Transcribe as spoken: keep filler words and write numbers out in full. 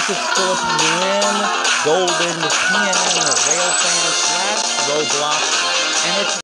This is Philip Lynn, Golden Pin, Rail Fan slash Roblox, and it's